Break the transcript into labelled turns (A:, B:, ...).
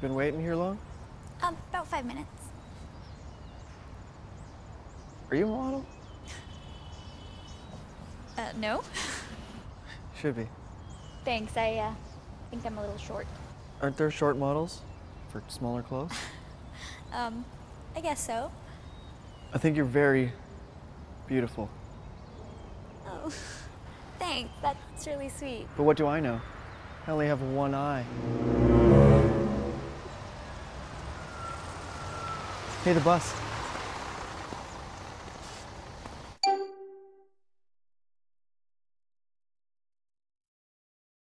A: been waiting here long?
B: About 5 minutes.
A: Are you a model?
B: No.
A: Should be.
B: Thanks, I think I'm a little short.
A: Aren't there short models for smaller clothes?
B: I guess so.
A: I think you're very beautiful.
B: Oh, thanks, that's really sweet.
A: But what do I know? I only have one eye. Hey, the bus.